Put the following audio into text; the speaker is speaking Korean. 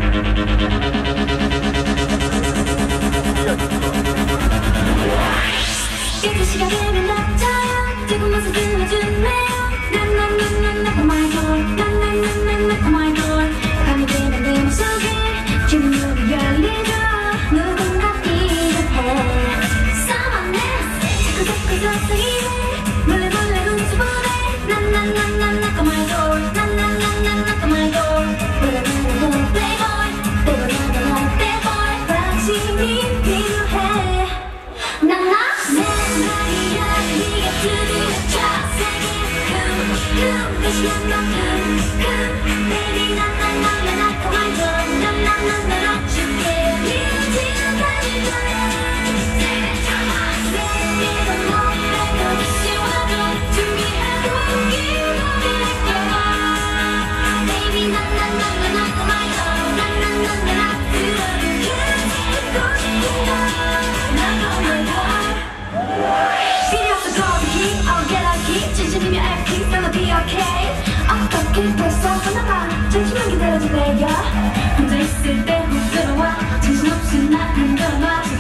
12시가 되면 나타요 조금만 들어줄래요 난난난난 oh my god 난난난난 oh my god 밤이 되면 내 맘속에 주문이 열리죠 누군가 필요해 Someone 자꾸 속삭이네 몰래 훔쳐보네 난난난난 oh my god 난난난난 oh my god 몰래 playboy playboy playboy 관심이 필요해 난나 내 말이야 네가 두드려줘 세게 다시 한번 Baby 난난난난 oh my god 난난난 놀아줄게 미워지는 가지 전에 내가 너 빼고 다시 와줘 준비하고 기다릴게 Baby 난난난난 oh my god 난난난 놀아줄게 듣고 싶은 난 oh my god 필요 없어 거기 I'll get lucky 진심이면 acting gonna be okay 어떻게 벌써 하나봐 잠시만 기다려줘 baby 혼자 있을 때 못 들어와 정신없이 나 흔들어놔